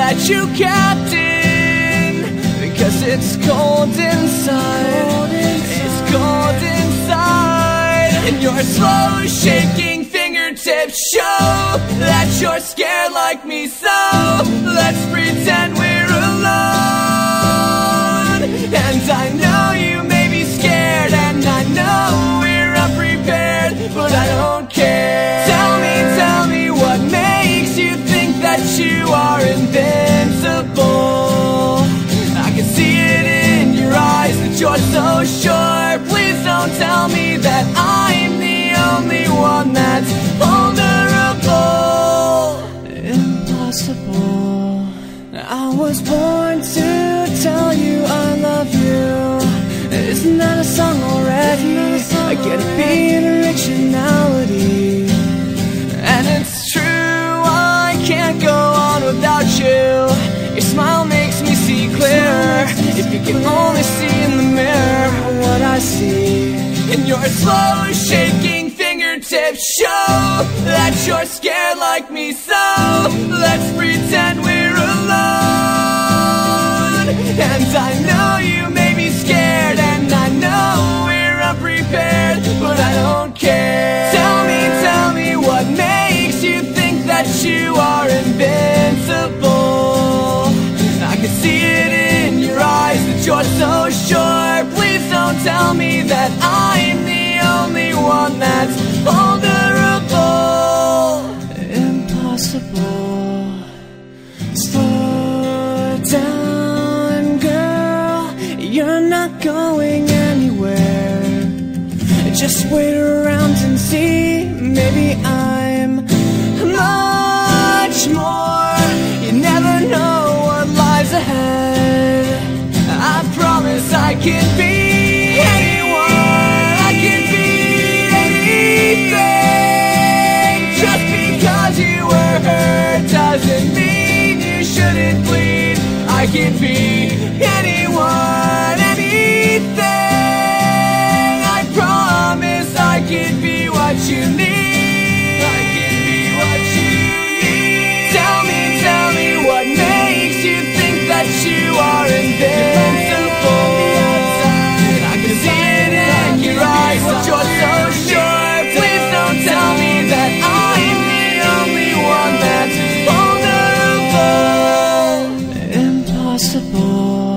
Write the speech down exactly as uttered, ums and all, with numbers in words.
that you kept in, because it's cold inside, it's cold inside. And your slow shaking fingertips show that you're scared like me, so let's pretend we're alone. And I know you may be scared, and I know we're unprepared, but I don't care. Tell me, tell me what makes you think that you are invincible. I can see it in your eyes that you're so sure. Please don't tell me that I'm the only one that's vulnerable. Impossible. I was born to tell you I love you. Isn't that a song already? I get it being originality. And it's true, I can't go on without you. Your smile makes me see clearer. If you can only see in the mirror what I see. And your slow shaking fingertips show that you're scared like me, so let's pretend we're alone. And I know you may be scared, and I know we're unprepared, but I don't care. Tell me, tell me what makes you think that you are invincible. I can see it in your eyes that you're so sure. Please don't tell me that I'm the only one that's vulnerable. Impossible. Slow down, girl, you're not going anywhere. Just wait around and see. Maybe I'm much more. You never know what lies ahead. I promise I can be anyone, I can be anything. Just because you were hurt doesn't mean you shouldn't bleed. I can be anyone, anything. I promise I can be what you need. I can be what you need. Tell me, tell me what makes you think that you are invincible. I can see it in your eyes that you're so sure. Please don't tell me that I'm the only one that's vulnerable. Impossible.